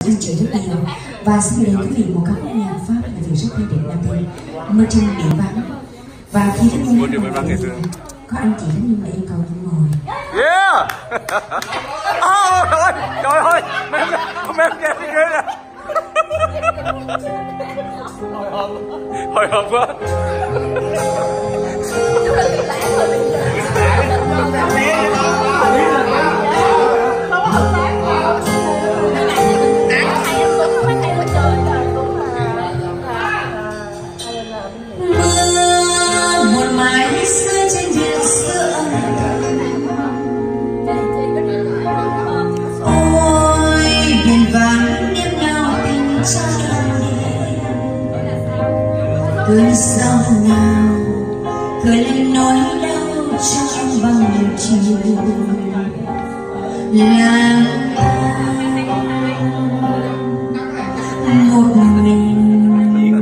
anh chị rất nhiều. Và xin mời quý vị một ca khúc nhạc Pháp là việc rất hay đẹp mang tên Mơ Trăng Bị Vắng. Và khi đến đây có anh chị rất nhiều mà yêu cầu không ngồi. Yeah! Trời ơi, mềm ghê nè. Hồi hộp quá. Cơn sóng nào khơi lên nỗi đau cho em bằng chiều lang thang một mình.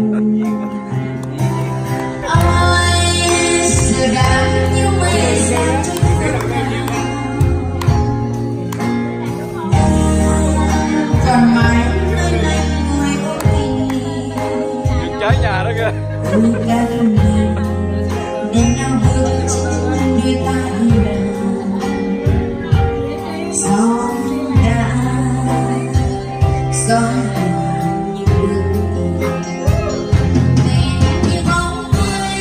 Ai giờ đang như mây rơi trên phương nào, còn mãi nơi lạnh ngồi ôm mình Cháy nhà đó kìa. đêm nào bước chân đôi ta đi gió đã gió như bước về như bóng mây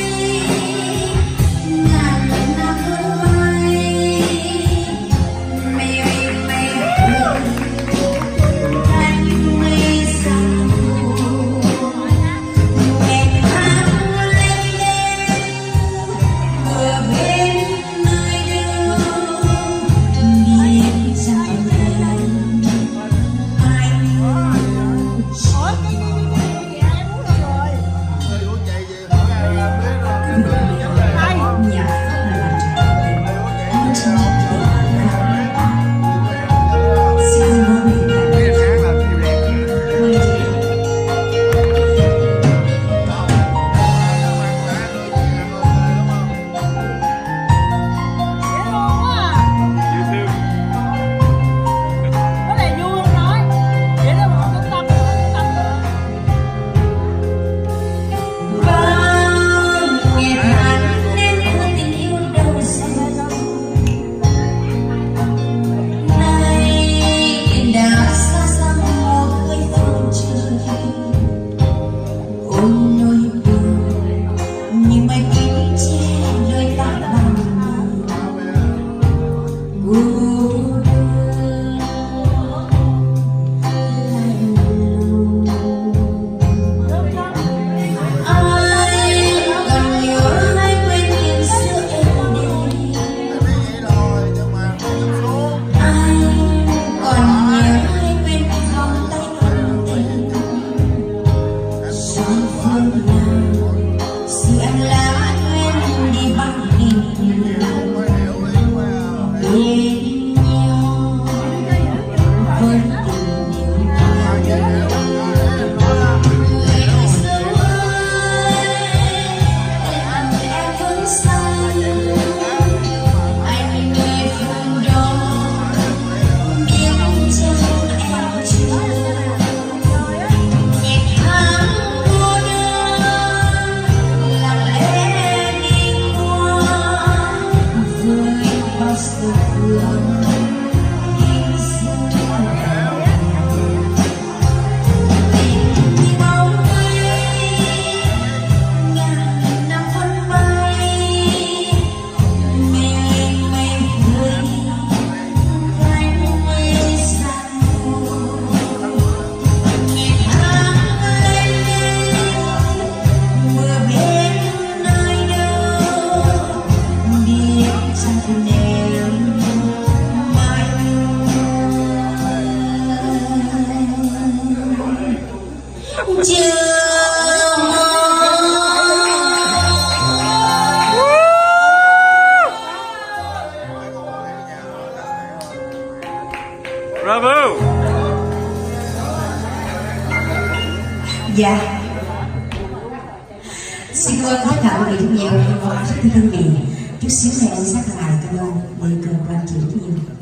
ngàn lần năm mây mây mây anh mây sáng Bravo. Dạ. Xin cảm ơn tất cả quý vị rất nhiều. Rất thân vị. Chút xíu này anh sẽ lại cảm ơn lời cười của anh chị rất nhiều.